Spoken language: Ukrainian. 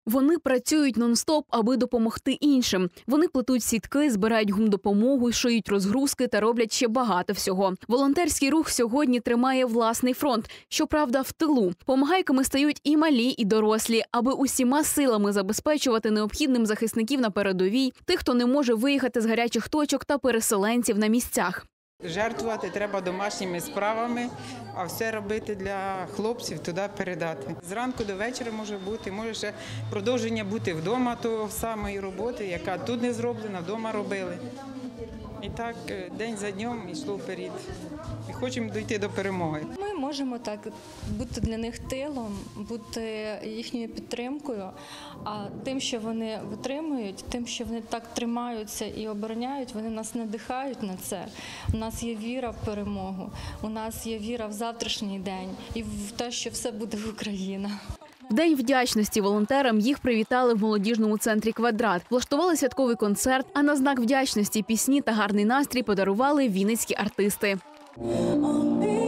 Вони працюють нон-стоп, аби допомогти іншим. Вони плетуть сітки, збирають гумдопомогу, шиють розгрузки та роблять ще багато всього. Волонтерський рух сьогодні тримає власний фронт. Щоправда, в тилу. Помагайками стають і малі, і дорослі, аби усіма силами забезпечувати необхідним захисників на передовій, тих, хто не може виїхати з гарячих точок та переселенців на місцях. Жертвувати треба домашніми справами, а все робити для хлопців, туди передати. Зранку до вечора може бути, може ще продовження бути вдома того самої роботи, яка тут не зроблена, вдома робили. І так день за днем йшло вперед. І хочемо дійти до перемоги. Ми можемо так бути для них тилом, бути їхньою підтримкою, а тим, що вони витримують, тим, що вони так тримаються і обороняють, вони нас надихають на це. У нас є віра в перемогу, у нас є віра в завтрашній день і в те, що все буде в Україні. В День вдячності волонтерам їх привітали в молодіжному центрі «Квадрат». Влаштували святковий концерт, а на знак вдячності пісні та гарний настрій подарували вінницькі артисти.